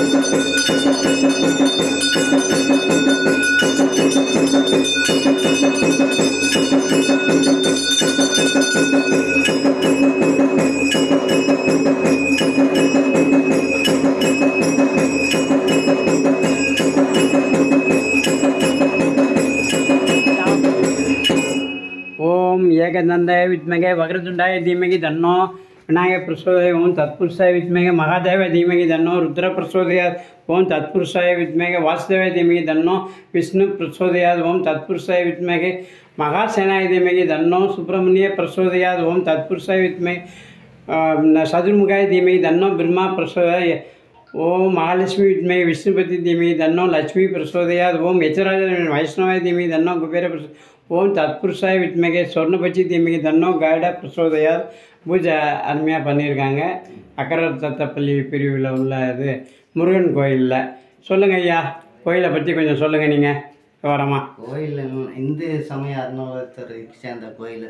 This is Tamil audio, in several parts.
ओम एकदंताय विद्महे वक्रतुंडाय धीमहि तन्नो विनायक प्रचोदयात्। ओम तत्पुरुषाय विद्महे महादेवाय धीमहि तन्नो रुद्र प्रचोदयात्। ओम तत्पुरुषाय विद्महे वासुदेवाय धीमहि तन्नो विष्णु प्रचोदयात्। ओम तत्पुरुषाय विद्महे महासेनाय धीमहि तन्नो सुब्रह्मण्य प्रचोदयात्। ओम तत्पुरुषाय विद्महे चतुर्मुखाय धीमहि तन्नो ब्रह्मा प्रचोदयात्। ओम महालक्ष्मी विद्महे विष्णुपति धीमहि तन्नो लक्ष्मी प्रचोदयात्। ओम यजराज वैष्णवाय धीमहि तन्नो कुबेर प्रचोदयात्। ओम तत्पुरुषाय विद्महे स्वर्णपति धीमहि तन्नो गाइड प्रचोदयात्। பூஜை அருமையாக பண்ணியிருக்காங்க. அக்கரர் தத்தப்பள்ளி பிரிவில் உள்ள இது முருகன் கோயிலில். சொல்லுங்கள் ஐயா, கோயிலை பற்றி கொஞ்சம் சொல்லுங்கள் நீங்கள் விவரமாக. கோயில் இந்து சமய அறநிலையத்துறைக்கு சேர்ந்த கோயில்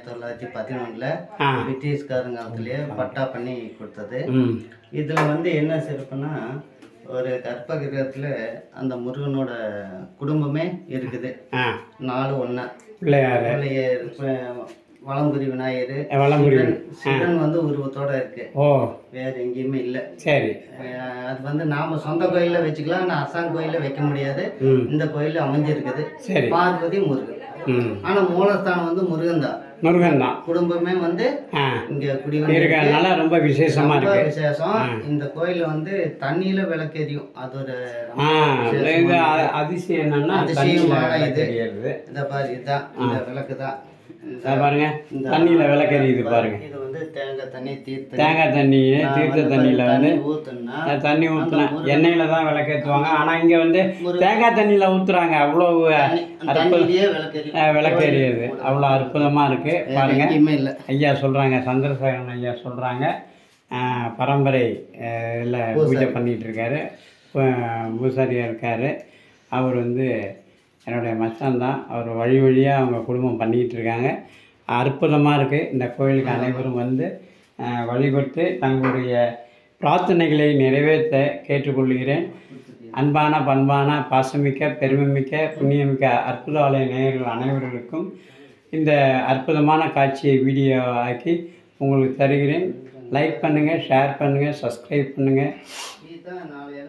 1911 பிரிட்டிஷ்காரங்க காலத்துலேயே பட்டா பண்ணி கொடுத்தது. இதில் வந்து என்ன சிறப்புன்னா, ஒரு கற்பகிரகத்தில் அந்த முருகனோட குடும்பமே இருக்குது. 4 ஒன்றா பிள்ளையார், வளம்புரி விநாயகர், சிவன் வந்து உருவத்தோட இருக்கு. வேற எங்கேயுமே இல்லை. சரி, அது வந்து நாம சொந்த கோயிலில் வச்சுக்கலாம், ஆனால் அசாங் கோயிலில் வைக்க முடியாது. இந்த கோயில் அமைஞ்சிருக்குது. பார்வதி முருகன். ஆனா மூலஸ்தானம் வந்து முருகன் தான். குடும்பமே வந்து இங்க குடியிருக்கிறதுனால ரொம்ப விசேஷமா இருக்கு. விசேஷம். இந்த கோயில வந்து தண்ணியில விளக்கெரியும். அது ஒரு அதிசயம். என்னன்னா அதிசயமான இது. இத பாரு, இதுதான் இந்த விளக்கு தான் பாருங்க. தண்ணியில விளக்கெரியுது பாருங்க. இது வந்து தேங்காய் தண்ணி, தீர்த்த தண்ணியில வந்து தண்ணி ஊற்றினா எண்ணெயில தான் விளக்கேற்றுவாங்க. ஆனா இங்க வந்து தேங்காய் தண்ணியில ஊத்துறாங்க. அவ்வளவு விளக்கெரியுது. அவ்வளோ அற்புதமா இருக்கு பாருங்க. ஐயா சொல்றாங்க, சந்திரசேகரன் ஐயா சொல்றாங்க, பரம்பரை இல்லை பூஜை பண்ணிட்டு இருக்காரு, பூசாரியா இருக்காரு. அவர் வந்து என்னுடைய மச்சான் தான். அவர் வழி வழியாக அவங்க குடும்பம் பண்ணிக்கிட்டு இருக்காங்க. அற்புதமாக இருக்குது. இந்த கோயிலுக்கு அனைவரும் வந்து வழிபட்டு தங்களுடைய பிரார்த்தனைகளை நிறைவேற்ற கேட்டுக்கொள்கிறேன். அன்பான, பண்பான, பாசமிக்க, பெருமைமிக்க, புண்ணியமிக்க அற்புத ஆலய நேயர்கள் அனைவர்களுக்கும் இந்த அற்புதமான காட்சியை வீடியோ ஆக்கி உங்களுக்கு தருகிறேன். லைக் பண்ணுங்கள், ஷேர் பண்ணுங்கள், சப்ஸ்கிரைப் பண்ணுங்கள்,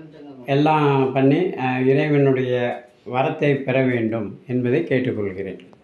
எல்லாம் பண்ணி இறைவனுடைய வரத்தை பெற வேண்டும் என்பதை கேட்டுக்கொள்கிறேன்.